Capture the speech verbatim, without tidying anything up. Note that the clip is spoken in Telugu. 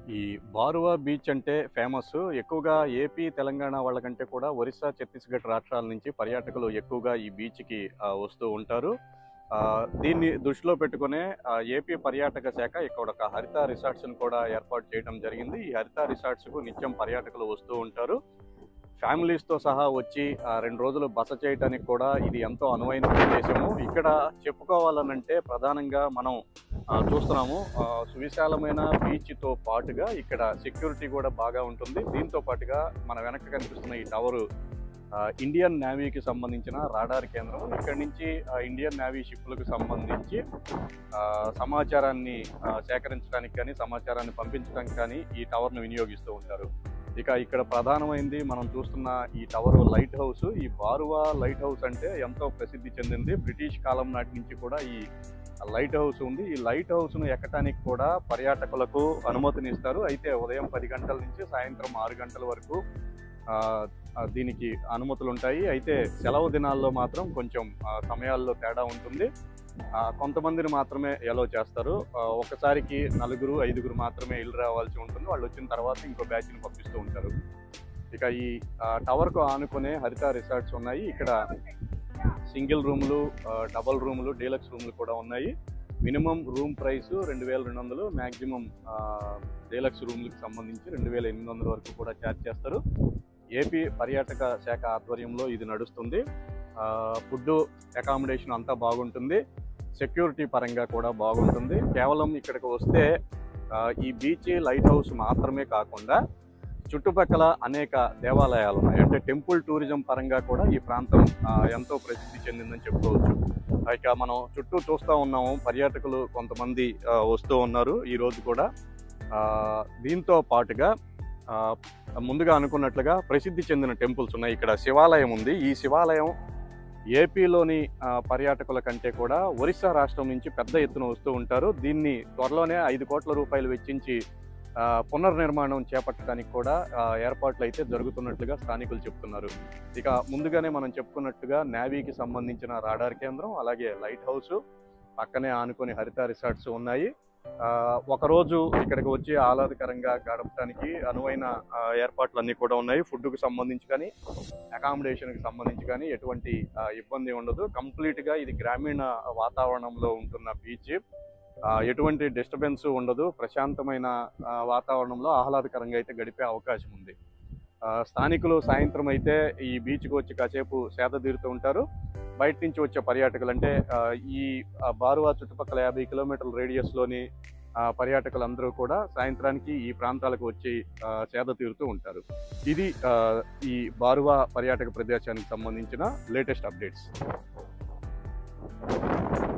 ఈ బారువా బీచ్ అంటే ఫేమస్. ఎక్కువగా ఏపీ, తెలంగాణ వాళ్ళకంటే కూడా ఒరిస్సా, ఛత్తీస్‌గఢ్ రాష్ట్రాల నుంచి పర్యాటకులు ఎక్కువగా ఈ బీచ్‌కి ఆహ్, వస్తూ ఉంటారు. ఆహ్, దీన్ని దృష్టిలో పెట్టుకునే ఆహ్, ఏపీ పర్యాటక శాఖ ఇక్కడ ఒక హరిత రిసార్ట్స్‌ని కూడా ఏర్పాటు చేయడం జరిగింది. ఈ హరిత రిసార్ట్స్‌కు నిత్యం పర్యాటకులు వస్తూ ఉంటారు. ఫ్యామిలీస్‌తో సహా వచ్చి ఆహ్, రెండు రోజులు బస చేయటానికి కూడా ఇది ఎంతో అనువైన ప్రదేశము. ఇక్కడ చెప్పుకోవాలనంటే ప్రధానంగా మనం ఆహ్, చూస్తున్నాము. ఆహ్, సువిశాలమైన బీచ్‌తో పాటుగా ఇక్కడ సెక్యూరిటీ కూడా బాగా ఉంటుంది. దీంతో పాటుగా మన వెనక కనిపిస్తున్న ఈ టవరు ఆహ్, ఇండియన్ నేవీకి సంబంధించిన రాడార్ కేంద్రం. ఇక్కడి నుంచి ఆహ్, ఇండియన్ నేవీ షిప్‌లకు సంబంధించి ఆహ్, సమాచారాన్ని ఆహ్, సేకరించడానికి కానీ, సమాచారాన్ని పంపించడానికి కానీ ఈ టవర్‌ను వినియోగిస్తూ ఉంటారు. ఇక ఇక్కడ ప్రధానమైంది మనం చూస్తున్న ఈ టవర్ లైట్ హౌస్. ఈ బారువా లైట్ హౌస్ అంటే ఎంతో ప్రసిద్ధి చెందింది. బ్రిటిష్ కాలం నాటి నుంచి కూడా ఈ లైట్ హౌస్ ఉంది. ఈ లైట్ హౌస్ను ఎక్కడానికి కూడా పర్యాటకులకు అనుమతిని ఇస్తారు. అయితే ఉదయం పది గంటల నుంచి సాయంత్రం ఆరు గంటల వరకు దీనికి అనుమతులు ఉంటాయి. అయితే సెలవు దినాల్లో మాత్రం కొంచెం సమయాల్లో తేడా ఉంటుంది. కొంతమందిని మాత్రమే ఎలో చేస్తారు. ఒకసారికి నలుగురు ఐదుగురు మాత్రమే ఇల్లు రావాల్సి ఉంటుంది. వాళ్ళు వచ్చిన తర్వాత ఇంకో బ్యాచ్ని పంపిస్తూ ఉంటారు. ఇక ఈ టవర్కు ఆనుకునే హరిత రిసార్ట్స్ ఉన్నాయి. ఇక్కడ సింగిల్ రూములు, డబల్ రూములు, డీలక్స్ రూములు కూడా ఉన్నాయి. మినిమం రూమ్ ప్రైస్ రెండు వేల రెండు వందలు, మ్యాక్సిమం డీలక్స్ రూములకు సంబంధించి రెండు వేల ఎనిమిది వందల వరకు కూడా ఛార్జ్ చేస్తారు. ఏపీ పర్యాటక శాఖ ఆధ్వర్యంలో ఇది నడుస్తుంది. ఫుడ్, అకామిడేషన్ అంతా బాగుంటుంది. సెక్యూరిటీ పరంగా కూడా బాగుంటుంది. కేవలం ఇక్కడికి వస్తే ఈ బీచ్, లైట్ హౌస్ మాత్రమే కాకుండా చుట్టుపక్కల అనేక దేవాలయాలు ఉన్నాయి. అంటే టెంపుల్ టూరిజం పరంగా కూడా ఈ ప్రాంతం ఎంతో ప్రసిద్ధి చెందిందని చెప్పుకోవచ్చు. ఇక మనం చుట్టూ చూస్తూ ఉన్నాము, పర్యాటకులు కొంతమంది వస్తూ ఉన్నారు ఈరోజు కూడా. దీంతో పాటుగా ముందుగా అనుకున్నట్లుగా ప్రసిద్ధి చెందిన టెంపుల్స్ ఉన్నాయి. ఇక్కడ శివాలయం ఉంది. ఈ శివాలయం ఏపీలోని పర్యాటకుల కంటే కూడా ఒరిస్సా రాష్ట్రం నుంచి పెద్ద ఎత్తున వస్తూ ఉంటారు. దీన్ని త్వరలోనే ఐదు కోట్ల రూపాయలు వెచ్చించి పునర్నిర్మాణం చేపట్టడానికి కూడా ఏర్పాట్లు అయితే జరుగుతున్నట్లుగా స్థానికులు చెప్తున్నారు. ఇక ముందుగానే మనం చెప్పుకున్నట్టుగా నేవీకి సంబంధించిన రాడార్ కేంద్రం, అలాగే లైట్ హౌస్, పక్కనే ఆనుకొని హరిత రిసార్ట్స్ ఉన్నాయి. ఒకరోజు ఇక్కడికి వచ్చి ఆహ్లాదకరంగా గడపడానికి అనువైన ఏర్పాట్లన్నీ కూడా ఉన్నాయి. ఫుడ్కు సంబంధించి కానీ, అకామిడేషన్కి సంబంధించి కానీ ఎటువంటి ఇబ్బంది ఉండదు. కంప్లీట్గా ఇది గ్రామీణ వాతావరణంలో ఉంటున్న బీచ్. ఎటువంటి డిస్టర్బెన్స్ ఉండదు. ప్రశాంతమైన వాతావరణంలో ఆహ్లాదకరంగా అయితే గడిపే అవకాశం ఉంది. స్థానికులు సాయంత్రం అయితే ఈ బీచ్కి వచ్చి కాసేపు సేద తీరుతూ ఉంటారు. బయట నుంచి వచ్చే పర్యాటకులు అంటే ఈ బారువా చుట్టుపక్కల యాభై కిలోమీటర్ల రేడియస్లోని పర్యాటకులందరూ కూడా సాయంత్రానికి ఈ ప్రాంతాలకు వచ్చి సేద తీరుతూ ఉంటారు. ఇది ఈ బారువా పర్యాటక ప్రదేశానికి సంబంధించిన లేటెస్ట్ అప్డేట్స్.